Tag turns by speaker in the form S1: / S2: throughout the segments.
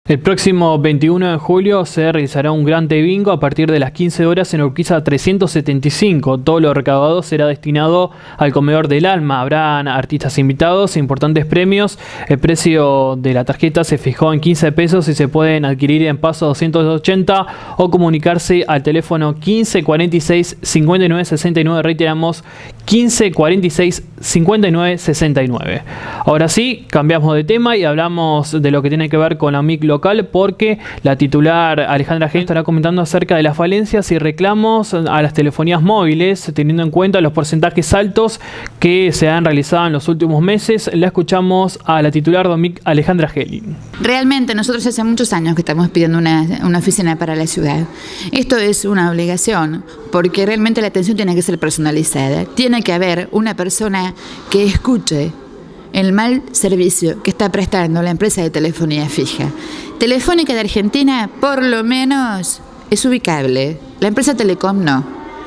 S1: El próximo 21 de julio se realizará un gran bingo a partir de las 15 horas en Urquiza 375. Todo lo recaudado será destinado al comedor del alma. Habrán artistas invitados e importantes premios. El precio de la tarjeta se fijó en 15 pesos y se pueden adquirir en Paso 280 o comunicarse al teléfono 1546 59 69. Reiteramos, 1546 59 69. Ahora sí, cambiamos de tema y hablamos de lo que tiene que ver con la MIC local, porque la titular Alejandra Gelin estará comentando acerca de las falencias y reclamos a las telefonías móviles, teniendo en cuenta los porcentajes altos que se han realizado en los últimos meses. La escuchamos a la titular de MIC, Alejandra Gelin.
S2: Realmente nosotros hace muchos años que estamos pidiendo una oficina para la ciudad. Esto es una obligación, porque realmente la atención tiene que ser personalizada. Tiene que haber una persona que escuche el mal servicio que está prestando la empresa de telefonía fija. Telefónica de Argentina, por lo menos, es ubicable. La empresa Telecom no.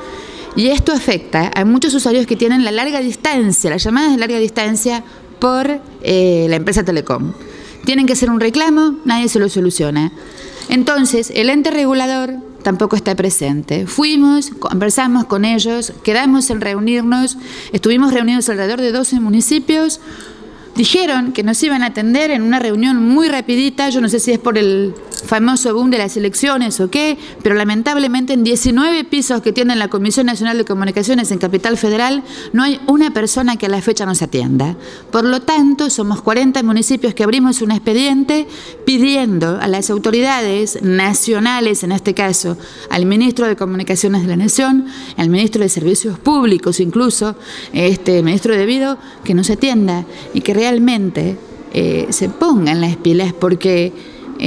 S2: Y esto afecta a muchos usuarios que tienen la larga distancia, las llamadas de larga distancia por la empresa Telecom. Tienen que hacer un reclamo, nadie se lo soluciona. Entonces, el ente regulador tampoco está presente. Fuimos, conversamos con ellos, quedamos en reunirnos, estuvimos reunidos alrededor de 12 municipios. Dijeron que nos iban a atender en una reunión muy rapidita, yo no sé si es por el famoso boom de las elecciones o qué, pero lamentablemente en 19 pisos que tiene la Comisión Nacional de Comunicaciones en Capital Federal no hay una persona que a la fecha nos atienda. Por lo tanto, somos 40 municipios que abrimos un expediente pidiendo a las autoridades nacionales, en este caso al Ministro de Comunicaciones de la Nación, al Ministro de Servicios Públicos incluso, Ministro de Debido, que nos atienda y que realmente se pongan las pilas, porque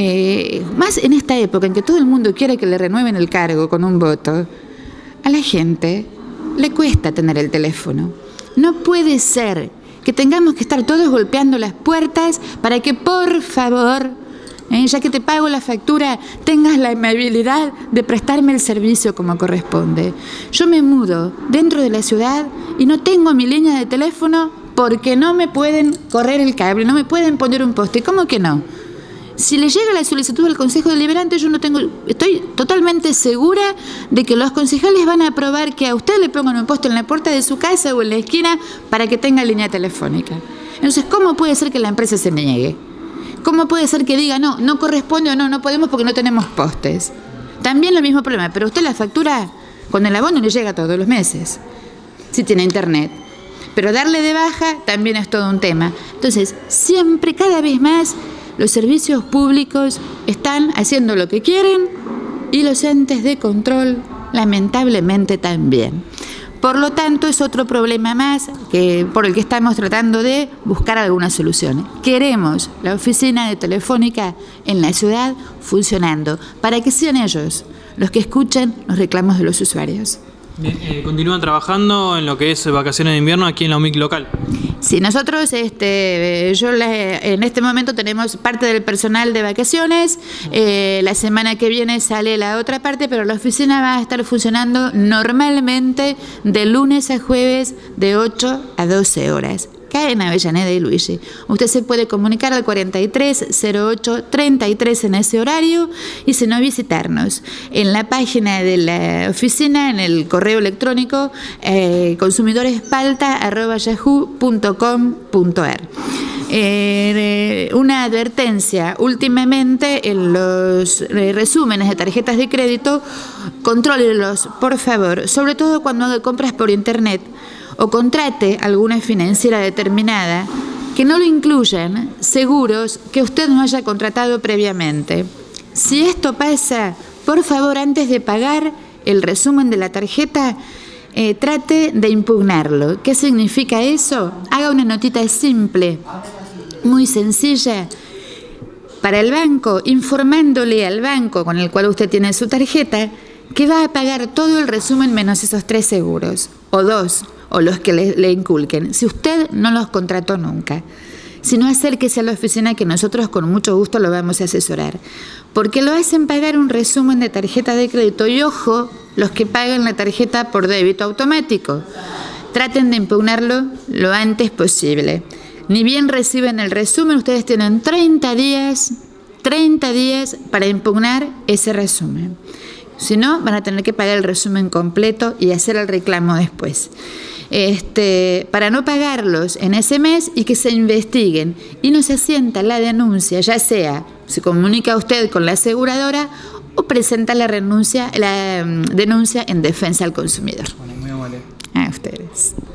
S2: más en esta época en que todo el mundo quiere que le renueven el cargo con un voto, a la gente le cuesta tener el teléfono. No puede ser que tengamos que estar todos golpeando las puertas para que por favor, ya que te pago la factura, tengas la amabilidad de prestarme el servicio como corresponde. Yo me mudo dentro de la ciudad y no tengo mi línea de teléfono porque no me pueden correr el cable, no me pueden poner un poste. ¿Cómo que no? Si le llega la solicitud al Consejo Deliberante, estoy totalmente segura de que los concejales van a aprobar que a usted le pongan un poste en la puerta de su casa o en la esquina para que tenga línea telefónica. Entonces, ¿cómo puede ser que la empresa se niegue? ¿Cómo puede ser que diga, no corresponde o no podemos porque no tenemos postes? También el mismo problema, pero usted la factura con el abono le llega todos los meses, si tiene internet. Pero darle de baja también es todo un tema. Entonces, siempre, cada vez más, los servicios públicos están haciendo lo que quieren y los entes de control, lamentablemente, también. Por lo tanto, es otro problema más por el que estamos tratando de buscar alguna solución. Queremos la oficina de Telefónica en la ciudad funcionando para que sean ellos los que escuchen los reclamos de los usuarios.
S1: Bien, ¿continúan trabajando en lo que es vacaciones de invierno aquí en la UMIC local?
S2: Sí, nosotros en este momento tenemos parte del personal de vacaciones. La semana que viene sale la otra parte, pero la oficina va a estar funcionando normalmente de lunes a jueves de 8 a 12 horas. Acá en Avellaneda y Luigi. Usted se puede comunicar al 430833 en ese horario y si no, visitarnos en la página de la oficina, en el correo electrónico consumidorespalta@yahoo.com.ar. Una advertencia: últimamente en los resúmenes de tarjetas de crédito, contrólenlos, por favor, sobre todo cuando haga compras por internet o contrate alguna financiera determinada, que no lo incluyan seguros que usted no haya contratado previamente. Si esto pasa, por favor, antes de pagar el resumen de la tarjeta, trate de impugnarlo. ¿Qué significa eso? Haga una notita simple, muy sencilla, para el banco, informándole al banco con el cual usted tiene su tarjeta que va a pagar todo el resumen menos esos 3 seguros, o 2, o los que le inculquen, si usted no los contrató nunca. Si no, acérquese a la oficina que nosotros con mucho gusto lo vamos a asesorar. Porque lo hacen pagar un resumen de tarjeta de crédito. Y ojo, los que pagan la tarjeta por débito automático. Traten de impugnarlo lo antes posible. Ni bien reciben el resumen, ustedes tienen 30 días 30 días para impugnar ese resumen. Si no, van a tener que pagar el resumen completo y hacer el reclamo después. Para no pagarlos en ese mes y que se investiguen y no se asienta la denuncia, ya sea se comunica usted con la aseguradora o presenta la denuncia en defensa al consumidor.
S3: Bueno, muy amable.
S2: A ustedes.